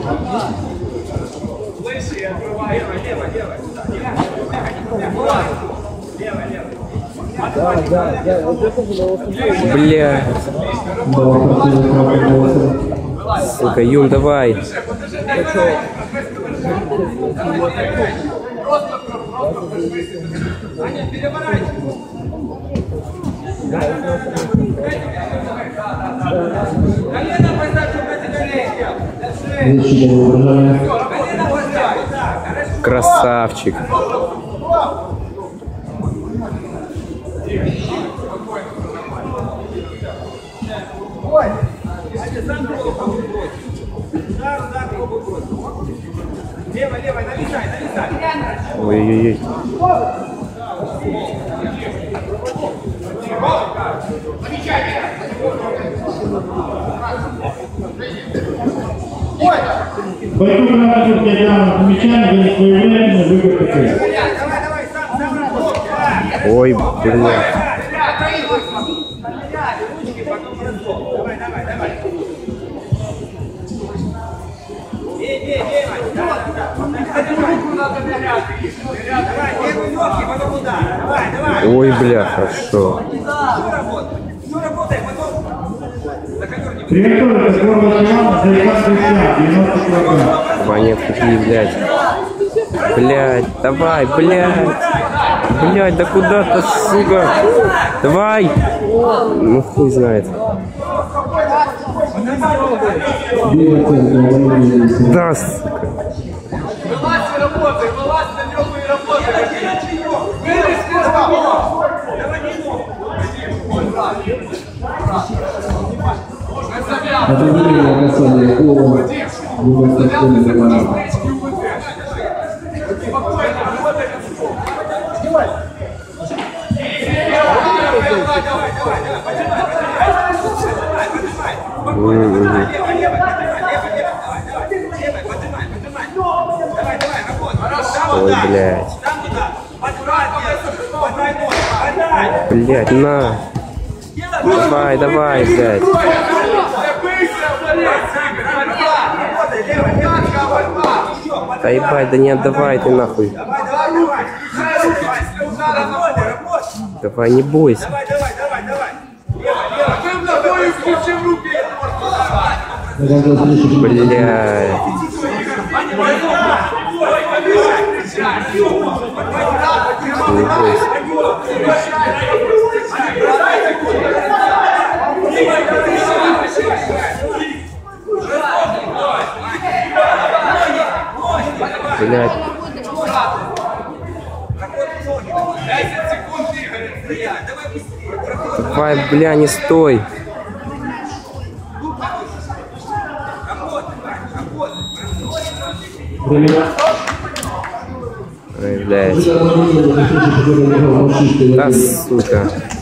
Бля. Сука, Юн, давай. Красавчик. Ой-ой-ой. Пойду грамоту, где там замечание, где своевременно выбор такой. Ой, бля. Ой, бля, хорошо. Приготовиться к формуле команды за Иван 90 килограмм. Ваня, какие, блядь. Блядь, давай, блядь. Блядь, да куда-то, сука. Давай. Ну, хуй знает. Да, сука. Это время касания пола, демонстрационной команды. Ой, блядь. Блядь, на. Давай, давай, блядь. Да ебать, да не отдавай ты нахуй. Давай, не бойся. Блядь. Не бойся. Блядь. Давай, бля, не стой. Ой, блядь. Да, сука.